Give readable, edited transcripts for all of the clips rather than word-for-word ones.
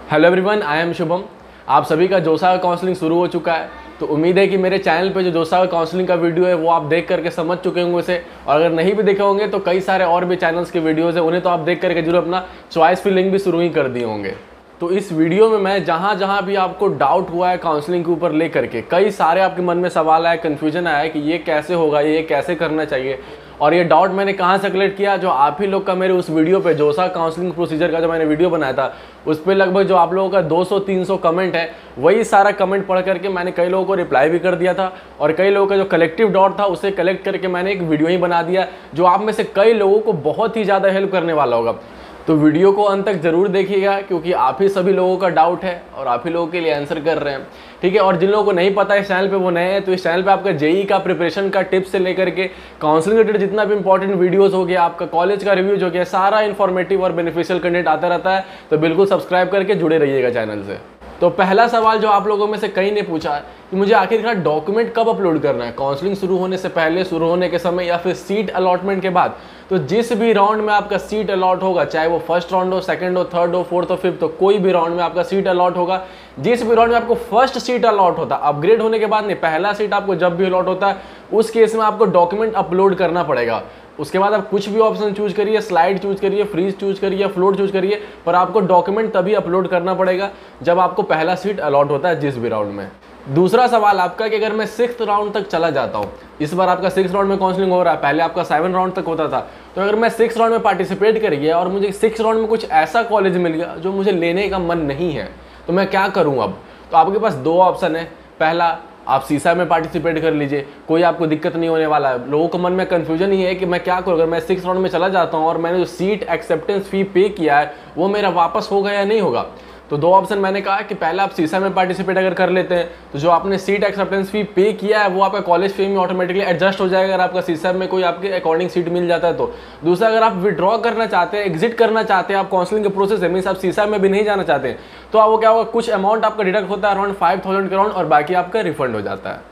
Hello everyone, I am Shubham. आप सभी का जोसा का काउंसलिंग शुरू हो चुका है, तो उम्मीद है कि मेरे चैनल पे जो जोसा का काउंसलिंग का वीडियो है वो आप देख करके समझ चुके होंगे उसे। और अगर नहीं भी देखे होंगे तो कई सारे और भी चैनल्स के वीडियोस है, उन्हें तो आप देख करके जरूर अपना चॉइस फिलिंग भी शुरू ही कर दिए होंगे। तो इस वीडियो में मैं जहाँ भी आपको डाउट हुआ है काउंसलिंग के ऊपर लेकर के, कई सारे आपके मन में सवाल आया, कन्फ्यूजन आया कि ये कैसे होगा, ये कैसे करना चाहिए, और ये डाउट मैंने कहाँ से कलेक्ट किया, जो आप ही लोग का मेरे उस वीडियो पे जोसा काउंसलिंग प्रोसीजर का जो मैंने वीडियो बनाया था उस पर लगभग जो आप लोगों का 200-300 कमेंट है, वही सारा कमेंट पढ़ करके मैंने कई लोगों को रिप्लाई भी कर दिया था। और कई लोगों का जो कलेक्टिव डाउट था उसे कलेक्ट करके मैंने एक वीडियो ही बना दिया, जो आप में से कई लोगों को बहुत ही ज़्यादा हेल्प करने वाला होगा। तो वीडियो को अंत तक जरूर देखिएगा, क्योंकि आप ही सभी लोगों का डाउट है और आप ही लोगों के लिए आंसर कर रहे हैं, ठीक है। और जिन लोगों को नहीं पता है इस चैनल पे वो नए हैं, तो इस चैनल पे आपका जेई का प्रिपरेशन का टिप्स से लेकर के काउंसलिंग रिलेटेड जितना भी इंपॉर्टेंट वीडियोस हो गया, आपका कॉलेज का रिव्यूज हो गया, सारा इन्फॉर्मेटिव और बेनिफिशियल कंटेंट आता रहता है। तो बिल्कुल सब्सक्राइब करके जुड़े रहिएगा चैनल से। तो पहला सवाल जो आप लोगों में से कई ने पूछा है कि मुझे आखिरकार डॉक्यूमेंट कब अपलोड करना है, काउंसलिंग शुरू होने से पहले, शुरू होने के समय, या फिर सीट अलॉटमेंट के बाद। तो जिस भी राउंड में आपका सीट अलॉट होगा, चाहे वो फर्स्ट राउंड हो, सेकंड हो, थर्ड हो, फोर्थ हो, फिफ्थ हो, कोई भी राउंड में आपका सीट अलॉट होगा, जिस भी राउंड में आपको फर्स्ट सीट अलॉट होता है, अपग्रेड होने के बाद नहीं, पहला सीट आपको जब भी अलॉट होता है उस केस में आपको डॉक्यूमेंट अपलोड करना पड़ेगा। उसके बाद आप कुछ भी ऑप्शन चूज करिए, स्लाइड चूज करिए, फ्रीज चूज करिए, फ्लोट चूज करिए, पर आपको डॉक्यूमेंट तभी अपलोड करना पड़ेगा जब आपको पहला सीट अलॉट होता है जिस भी राउंड में। दूसरा सवाल आपका कि अगर मैं 6th राउंड तक चला जाता हूँ, इस बार आपका 6th राउंड में काउंसलिंग हो रहा है, पहले आपका 7 राउंड तक होता था, तो अगर मैं 6th राउंड में पार्टिसिपेट कर गया और मुझे 6th राउंड में कुछ ऐसा कॉलेज मिल गया जो मुझे लेने का मन नहीं है, तो मैं क्या करूँ अब? तो आपके पास दो ऑप्शन है। पहला, आप सीसा में पार्टिसिपेट कर लीजिए, कोई आपको दिक्कत नहीं होने वाला है। लोगों के मन में कंफ्यूजन ही है कि मैं क्या करूँ, अगर मैं 6th राउंड में चला जाता हूँ और मैंने जो सीट एक्सेप्टेंस फी पे किया है वो मेरा वापस होगा या नहीं होगा। तो दो ऑप्शन मैंने कहा कि पहला, आप सीसा में पार्टिसिपेट अगर कर लेते हैं तो जो आपने सीट एक्सेप्टेंस फी पे किया है वो आपका कॉलेज फी में ऑटोमेटिकली एडजस्ट हो जाएगा, अगर आपका सीसा में कोई आपके अकॉर्डिंग सीट मिल जाता है तो। दूसरा, अगर आप विड्रॉ करना चाहते हैं, एग्जिट करना चाहते हैं, आप काउंसलिंग के प्रोसेस है, मीन्स आप सीसा में भी नहीं जाना चाहते हैं, तो आप वो क्या होगा, कुछ अमाउंट आपका डिडक्ट होता है अराउंड 5000 के अराउंड, और बाकी आपका रिफंड हो जाता है।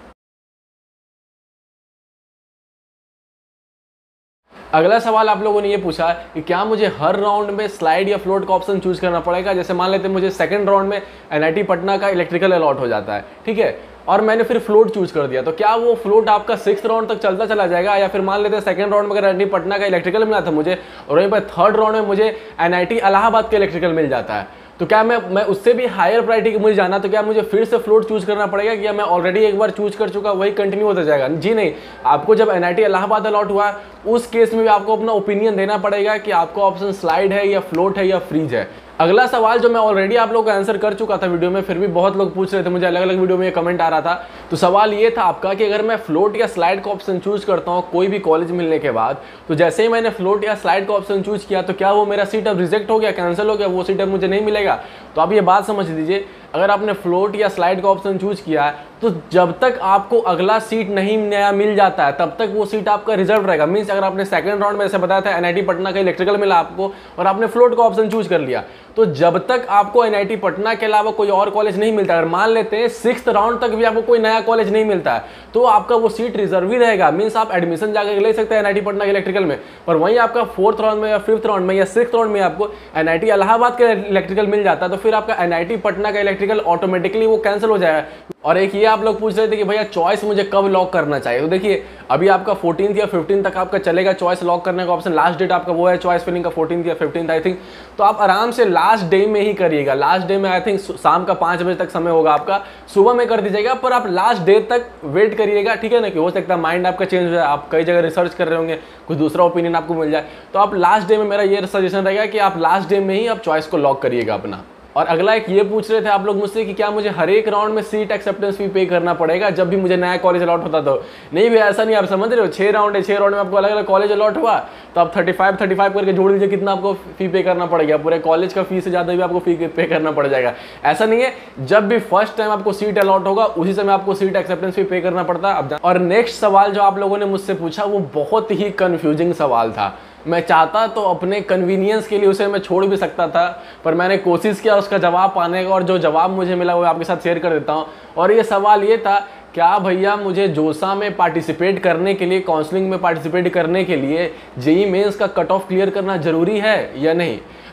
अगला सवाल आप लोगों ने ये पूछा कि क्या मुझे हर राउंड में स्लाइड या फ्लोट का ऑप्शन चूज करना पड़ेगा। जैसे मान लेते हैं मुझे सेकंड राउंड में एनआईटी पटना का इलेक्ट्रिकल अलॉट हो जाता है, ठीक है, और मैंने फिर फ्लोट चूज कर दिया, तो क्या वो फ्लोट आपका 6th राउंड तक चलता चला जाएगा? या फिर मान लेते हैं सेकंड राउंड में अगर एनआईटी पटना का इलेक्ट्रिकल मिला था मुझे, और वहीं पर थर्ड राउंड में मुझे एनआईटी इलाहाबाद का इलेक्ट्रिकल मिल जाता है, तो क्या मैं उससे भी हायर प्रायोरिटी की मुझे जाना, तो क्या मुझे फिर से फ्लोट चूज करना पड़ेगा, कि मैं ऑलरेडी एक बार चूज कर चुका वही कंटिन्यू होता जाएगा? जी नहीं, आपको जब एनआईटी इलाहाबाद अलॉट हुआ उस केस में भी आपको अपना ओपिनियन देना पड़ेगा कि आपको ऑप्शन स्लाइड है या फ्लोट है या फ्रीज है। अगला सवाल जो मैं ऑलरेडी आप लोगों को आंसर कर चुका था वीडियो में, फिर भी बहुत लोग पूछ रहे थे, मुझे अलग अलग वीडियो में ये कमेंट आ रहा था। तो सवाल ये था आपका कि अगर मैं फ्लोट या स्लाइड का ऑप्शन चूज करता हूँ कोई भी कॉलेज मिलने के बाद, तो जैसे ही मैंने फ्लोट या स्लाइड का ऑप्शन चूज किया तो क्या वो मेरा सीट अब रिजेक्ट हो गया, कैंसिल हो गया, वो सीट अब मुझे नहीं मिलेगा? तो आप ये बात समझ लीजिए, अगर आपने फ्लोट या स्लाइड का ऑप्शन चूज किया है तो जब तक आपको अगला सीट नहीं नया मिल जाता है तब तक वो सीट आपका रिजर्व रहेगा। मीन्स अगर आपने सेकंड राउंड में ऐसे बताया था एनआईटी पटना का इलेक्ट्रिकल मिला आपको और आपने फ्लोट का ऑप्शन चूज कर लिया, तो जब तक आपको एनआईटी पटना के अलावा कोई और कॉलेज नहीं मिलता, अगर मान लेते हैं 6th राउंड तक भी आपको कोई नया कॉलेज नहीं मिलता है, तो आपका वो सीट रिजर्व ही रहेगा। मीन्स आप एडमिशन जाकर ले सकते हैं एनआईटी पटना के इलेक्ट्रिकल में, पर वहीं आपका 4th राउंड में या 5th राउंड में या 6th राउंड में आपको एनआईटी इलाहाबाद का इलेक्ट्रिकल मिल जाता है, तो फिर आपका एनआईटी पटना का इलेक्ट्रिकल ऑटोमेटिकली वो कैंसिल हो जाएगा। और एक ये आप लोग पूछ रहे थे कि भैया चॉइस मुझे कब लॉक करना चाहिए, तो देखिए अभी आपका 14th या 15th तक आपका चलेगा चॉइस लॉक करने का ऑप्शन, लास्ट डेट आपका वो है चॉइस फिलिंग का 14th या 15th आई थिंक, तो आप आराम से लास्ट डे में ही करिएगा। लास्ट डे में आई थिंक शाम का 5 बजे तक समय होगा आपका, सुबह में कर दीजिएगा, पर आप लास्ट डे तक वेट करिएगा, ठीक है ना, कि हो सकता है माइंड आपका चेंज हो जाए, आप कई जगह रिसर्च कर रहे होंगे, कुछ दूसरा ओपिनियन आपको मिल जाए, तो आप लास्ट डे में, मेरा ये सजेशन रहेगा कि आप लास्ट डे में ही आप चॉइस को लॉक करिएगा अपना। और अगला एक ये पूछ रहे थे आप लोग मुझसे कि क्या मुझे हर एक राउंड में सीट एक्सेप्टेंस फी पे करना पड़ेगा जब भी मुझे नया कॉलेज अलॉट होता तो? नहीं भी, ऐसा नहीं, आप समझ रहे हो, 6 राउंड है, 6 राउंड में आपको अलग अलग कॉलेज अलॉट हुआ, तो आप 35 करके जोड़ लीजिए कितना आपको फी पे करना पड़ेगा, पूरे कॉलेज का फी से ज़्यादा भी आपको फी पे करना पड़ जाएगा। ऐसा नहीं है, जब भी फर्स्ट टाइम आपको सीट अलॉट होगा उसी समय आपको सीट एक्सेप्टेंस फी पे करना पड़ता है। और नेक्स्ट सवाल जो आप लोगों ने मुझसे पूछा वो बहुत ही कन्फ्यूजिंग सवाल था। मैं चाहता तो अपने कन्वीनियंस के लिए उसे मैं छोड़ भी सकता था, पर मैंने कोशिश किया उसका जवाब पाने का, और जो जवाब मुझे मिला वो आपके साथ शेयर कर देता हूँ। और ये सवाल ये था, क्या भैया मुझे जोसा में पार्टिसिपेट करने के लिए, काउंसलिंग में पार्टिसिपेट करने के लिए जेईई मेंस का कट ऑफ क्लियर करना जरूरी है या नहीं?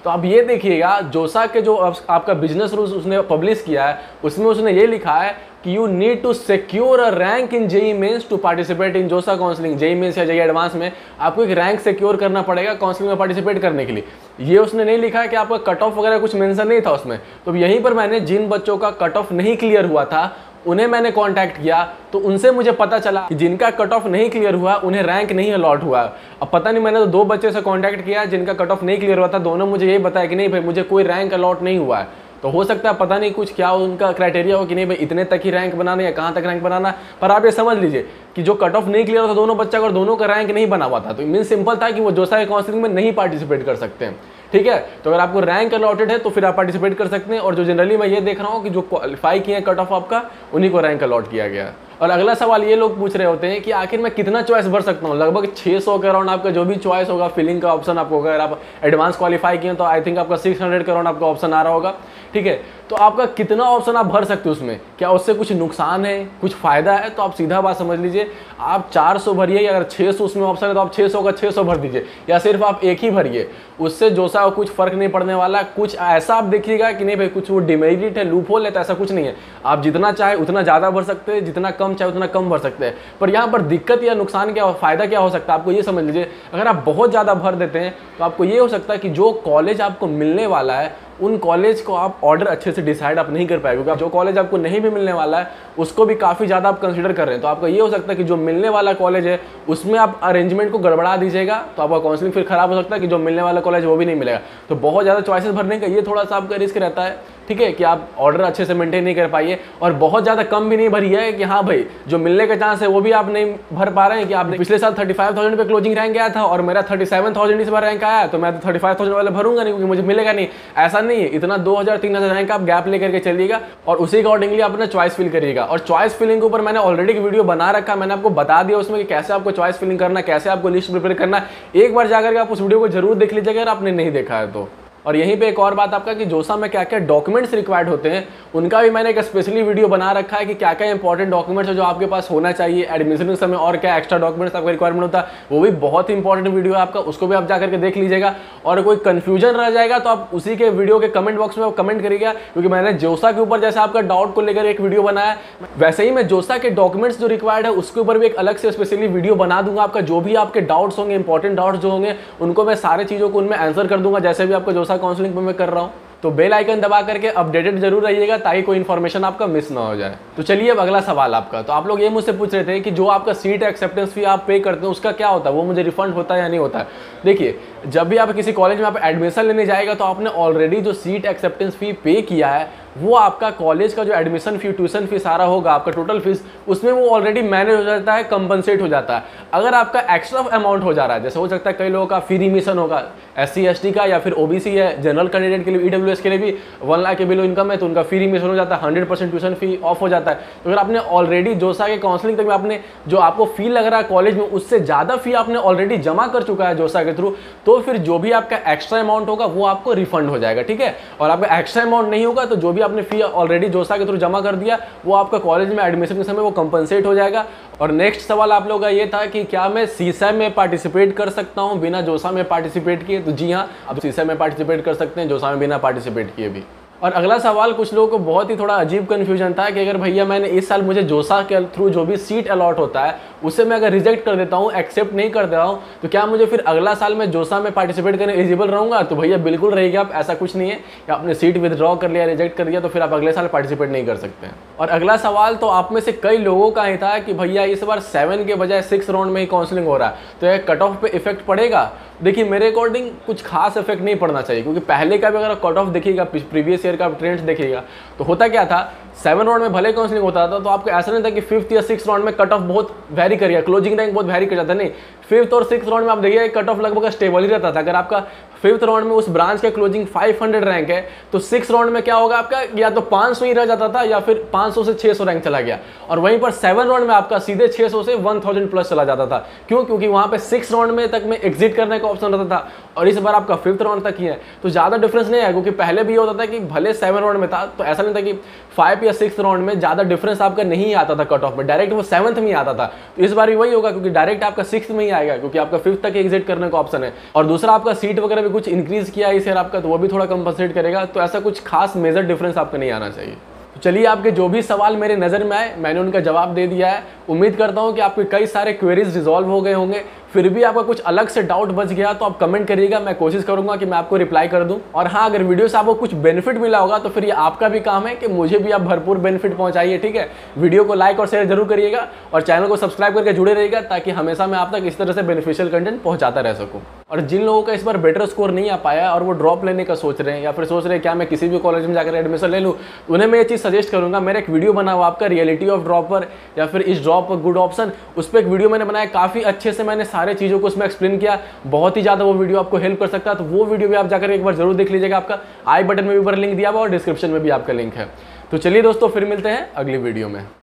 तो आप ये देखिएगा जोसा के जो आपका बिजनेस रूल्स उसने पब्लिश किया है उसमें उसने ये लिखा है कि you need to secure a rank in JEE mains to participate in JoSAA counselling. JEE mains या जेई एडवांस में आपको एक रैंक सिक्योर करना पड़ेगा काउंसलिंग में पार्टिसिपेट करने के लिए। ये उसने नहीं लिखा है कि आपका कट ऑफ वगैरह कुछ मेंशन नहीं था उसमें। तो यहीं पर मैंने जिन बच्चों का कट ऑफ नहीं क्लियर हुआ था उन्हें मैंने कांटेक्ट किया, तो उनसे मुझे पता चला कि जिनका कट ऑफ नहीं क्लियर हुआ उन्हें रैंक नहीं अलॉट हुआ। अब पता नहीं, मैंने तो 2 बच्चे से कांटेक्ट किया जिनका कट ऑफ नहीं क्लियर हुआ था, दोनों मुझे यही बताया कि नहीं भाई मुझे कोई रैंक अलॉट नहीं हुआ है। तो हो सकता है पता नहीं कुछ क्या उनका क्राइटेरिया हो कि नहीं भाई इतने तक ही रैंक बनाना या कहाँ तक रैंक बनाना। पर आप ये समझ लीजिए कि जो कट ऑफ नहीं क्लियर था दोनों बच्चा का और दोनों का रैंक नहीं बना हुआ था, तो मीन सिंपल था कि वो जोसा के काउंसलिंग में नहीं पार्टिसिपेट कर सकते हैं। ठीक है, तो अगर आपको रैंक अलॉटेड है तो फिर आप पार्टिसिपेट कर सकते हैं। और जो जनरली मैं ये देख रहा हूँ कि जो क्वालिफाई किए कट ऑफ आपका उन्हीं को रैंक अलॉट किया गया। और अगला सवाल ये लोग पूछ रहे होते हैं कि आखिर मैं कितना चॉइस भर सकता हूँ। लगभग 600 के अराउंड आपका जो भी चॉइस होगा फिलिंग का ऑप्शन आपको, अगर आप एडवांस क्वालिफाई किए तो आई थिंक आपका 600 के अराउंड आपका ऑप्शन आ रहा होगा। ठीक है, तो आपका कितना ऑप्शन आप भर सकते हो उसमें, क्या उससे कुछ नुकसान है कुछ फायदा है? तो आप सीधा बात समझ लीजिए, आप 400 भरिए या अगर 600 उसमें ऑप्शन है तो आप 600 का 600 भर दीजिए या सिर्फ आप एक ही भरिए, उससे जोसा कुछ फर्क नहीं पड़ने वाला। कुछ ऐसा आप देखिएगा कि नहीं भाई कुछ वो डिमेरिट है लूपहोल है, तो ऐसा कुछ नहीं है। आप जितना चाहे उतना ज़्यादा भर सकते हैं, जितना कम चाहे उतना कम भर सकते हैं। पर यहाँ पर दिक्कत या नुकसान क्या, फायदा क्या हो सकता है आपको ये समझ लीजिए। अगर आप बहुत ज़्यादा भर देते हैं तो आपको ये हो सकता है कि जो कॉलेज आपको मिलने वाला है उन कॉलेज को आप ऑर्डर अच्छे से डिसाइड आप नहीं कर पाएंगे, क्योंकि जो कॉलेज आपको नहीं भी मिलने वाला है उसको भी काफ़ी ज़्यादा आप कंसीडर कर रहे हैं। तो आपका ये हो सकता है कि जो मिलने वाला कॉलेज है उसमें आप अरेंजमेंट को गड़बड़ा दीजिएगा, तो आपका काउंसलिंग फिर खराब हो सकता है कि जो मिलने वाला कॉलेज वो भी नहीं मिलेगा। तो बहुत ज़्यादा चॉइसेस भरने का ये थोड़ा सा आपका रिस्क रहता है। ठीक है, कि आप ऑर्डर अच्छे से मेंटेन नहीं कर पाइए और बहुत ज़्यादा कम भी नहीं भरिए है कि हाँ भाई जो मिलने का चांस है वो भी आप नहीं भर पा रहे हैं। कि आपने पिछले साल 35,000 पे क्लोजिंग रैंक गया था और मेरा 37,000 इस बार रैंक आया, तो मैं तो 35,000 वाले भरूंगा नहीं क्योंकि मुझे मिलेगा नहीं। ऐसा नहीं है, इतना 2,000-3,000 रैंक आप गैप लेकर के चलिएगा और उसी अकॉर्डिंगली आप अपना चॉइस फिल करिएगा। और चॉइस फिलिंग के ऊपर मैंने ऑलरेडी एक वीडियो बना रखा, मैंने आपको बता दिया उसमें कि कैसे आपको चॉइस फिलिंग करना, कैसे आपको लिस्ट प्रिपेयर करना। एक बार जाकर के आप उस वीडियो को जरूर देख लीजिएगा अगर आपने नहीं देखा है तो। और यहीं पे एक और बात आपका कि जोसा में क्या क्या डॉक्यूमेंट्स रिक्वायर्ड होते हैं उनका भी मैंने एक स्पेशली वीडियो बना रखा है कि क्या क्या इंपॉर्टेंट डॉक्यूमेंट्स है जो आपके पास होना चाहिए एडमिशन के समय और क्या एक्स्ट्रा डॉक्यूमेंट्स आपका रिक्वायरमेंट होता है। वो भी बहुत इंपॉर्टेंट वीडियो है आपका, उसको भी आप जाकर के देख लीजिएगा। और कोई कंफ्यूजन रह जाएगा तो आप उसी के वीडियो के कमेंट बॉक्स में कमेंट करिएगा, क्योंकि मैंने जोसा के ऊपर जैसे आपका डाउट को लेकर एक वीडियो बनाया वैसे ही मैं जोसा के डॉक्यूमेंट्स जो रिक्वायर्ड है उसके ऊपर भी एक अलग से स्पेशली वीडियो बना दूंगा। आपका जो भी आपके डाउट्स होंगे, इंपॉर्टेंट डाउट्स जो होंगे उनको मैं सारे चीज़ों को उनमें आंसर कर दूंगा, जैसे भी आपका जोसा काउंसलिंग पर मैं कर रहा हूँ। तो बेल आइकन दबा करके अपडेटेड जरूर रहिएगा ताकि कोई इन्फॉर्मेशन आपका मिस ना हो जाए। तो चलिए अब अगला सवाल आपका। तो आप लोग ये मुझसे पूछ रहे थे कि जो आपका सीट एक्सेप्टेंस फी आप पे करते हैं उसका क्या होता है, वो मुझे रिफंड होता है या नहीं होता है। देखिए, जब भी आप किसी कॉलेज में आप एडमिशन लेने जाएगा तो आपने ऑलरेडी जो सीट एक्सेप्टेंस फी पे किया है वो आपका कॉलेज का जो एडमिशन फी, ट्यूशन फी सारा होगा आपका टोटल फीस, उसमें वो ऑलरेडी मैनेज हो जाता है, कंपनसेट हो जाता है। अगर आपका एक्स्ट्रा अमाउंट हो जा रहा है, जैसे हो सकता है कई लोगों का फ्री रिमिशन होगा SC ST का या फिर OBC है, जनरल कैंडिडेट के लिए EWS के लिए भी 1 लाख के बिलो इनकम है तो उनका फ्री रिमिशन हो जाता है, 100% ट्यूशन फी ऑफ हो जाता है। तो अगर आपने ऑलरेडी जोसा के काउंसलिंग तक में आपने जो आपको फी लग रहा है कॉलेज में उससे ज़्यादा फी आपने ऑलरेडी जमा कर चुका है जोसा के थ्रू, तो फिर जो भी आपका एक्स्ट्रा अमाउंट होगा वो आपको रिफंड हो जाएगा। ठीक है, और आपका एक्स्ट्रा अमाउंट नहीं होगा तो जो भी आपने फी ऑलरेडी जोसा के थ्रू जमा कर दिया वो आपका कॉलेज में एडमिशन के समय वो कंपनसेट हो जाएगा। और नेक्स्ट सवाल आप लोगों का ये था कि क्या मैं सीसैम में पार्टिसिपेट कर सकता हूं बिना जोसा में पार्टिसिपेट किए। तो जी हाँ, आप सीसैम में पार्टिसिपेट कर सकते हैं, जोसा में बिना पार्टिसिपेट किए भी। और अगला सवाल कुछ लोगों को बहुत ही थोड़ा अजीब कन्फ्यूजन था कि अगर भैया मैंने इस साल मुझे जोसा के थ्रू जो भी सीट अलॉट होता है उसे मैं अगर रिजेक्ट कर देता हूँ, एक्सेप्ट नहीं कर देता हूँ, तो क्या मुझे फिर अगला साल मैं जोसा में पार्टिसिपेट करने एलिजिबल रहूँगा। तो भैया बिल्कुल रहेगा आप, ऐसा कुछ नहीं है कि आपने सीट विदड्रॉ कर लिया, रिजेक्ट कर दिया तो फिर आप अगले साल पार्टिसिपेट नहीं कर सकते हैं। और अगला सवाल तो आप में से कई लोगों का ही था कि भैया इस बार 7 के बजाय 6 राउंड में ही काउंसलिंग हो रहा है तो यह कट ऑफ पे इफेक्ट पड़ेगा। देखिए, मेरे अकॉर्डिंग कुछ खास इफेक्ट नहीं पड़ना चाहिए, क्योंकि पहले का भी अगर कट ऑफ देखिएगा, प्रीवियस ईयर का ट्रेंड्स देखिएगा तो होता क्या था, 7 राउंड में भले काउंसलिंग होता था तो आपको ऐसा नहीं था कि 5th या 6th राउंड में कट ऑफ बहुत वैरी करिए, क्लोजिंग रैंक बहुत वैरी कर जाता। नहीं, 5th और 6th राउंड में आप देखिए कट ऑफ लगभग स्टेबल ही रहता था। अगर आपका 5th राउंड में उस ब्रांच का क्लोजिंग 500 रैंक है तो 6th राउंड में क्या होगा आपका, या तो 500 ही रह जाता था या फिर 500 से 600 रैंक चला गया। और वहीं पर 7 राउंड में आपका सीधे 600 से 1000 प्लस चला जाता था। क्यों? क्योंकि वहां पे 6 राउंड में तक में एग्जिट करने का ऑप्शन रहता था और इस बार आपका 5th राउंड तक ही है, तो ज्यादा डिफरेंस नहीं है। क्योंकि पहले भी होता था कि भले 7 राउंड में था तो ऐसा नहीं था कि 5 या 6 राउंड में ज्यादा डिफरेंस आपका नहीं आता था कट ऑफ में, डायरेक्ट वो 7th में ही आता था। तो इस बार भी वही होगा, क्योंकि डायरेक्ट आपका 6th में ही आएगा, क्योंकि आपका 5th तक एग्जिट करने का ऑप्शन है। और दूसरा आपका सीट वगैरह भी कुछ इंक्रीज़ किया इस ईयर आपका तो वो भी थोड़ा कंपनसेट करेगा। तो ऐसा कुछ खास मेजर डिफरेंस आपका नहीं आना चाहिए। तो चलिए, आपके जो भी सवाल मेरे नज़र में आए मैंने उनका जवाब दे दिया है। उम्मीद करता हूँ कि आपके कई सारे क्वेरीज रिजॉल्व हो गए होंगे। फिर भी आपका कुछ अलग से डाउट बच गया तो आप कमेंट करिएगा, मैं कोशिश करूंगा कि मैं आपको रिप्लाई कर दूं। और हाँ, अगर वीडियो से आपको कुछ बेनिफिट मिला होगा तो फिर ये आपका भी काम है कि मुझे भी आप भरपूर बेनिफिट पहुंचाइए, ठीक है। वीडियो को लाइक और शेयर जरूर करिएगा और चैनल को सब्सक्राइब करके जुड़े रहिएगा ताकि हमेशा मैं आप तक इस तरह से बेनिफिशियल कंटेंट पहुंचाता रह सकूँ। और जिन लोगों का इस बार बेटर स्कोर नहीं आ पाया और वो ड्रॉप लेने का सोच रहे हैं या फिर सोच रहे हैं क्या मैं किसी भी कॉलेज में जाकर एडमिशन ले लूँ, उन्हें मैं ये चीज़ सजेस्ट करूँगा। मेरा एक वीडियो बना हुआ आपका रियलिटी ऑफ ड्रॉप पर या फिर इस ड्रॉप गुड ऑप्शन, उस पर एक वीडियो मैंने बनाया, काफ़ी अच्छे से मैंने सारे चीज़ों को उसमें एक्सप्लेन किया। बहुत ही ज़्यादा वो वीडियो आपको हेल्प कर सकता है। तो वो वीडियो भी आप जाकर एक बार जरूर देख लीजिएगा। आपका आई बटन में भी ऊपर लिंक दिया हुआ और डिस्क्रिप्शन में भी आपका लिंक है। तो चलिए दोस्तों, फिर मिलते हैं अगली वीडियो में।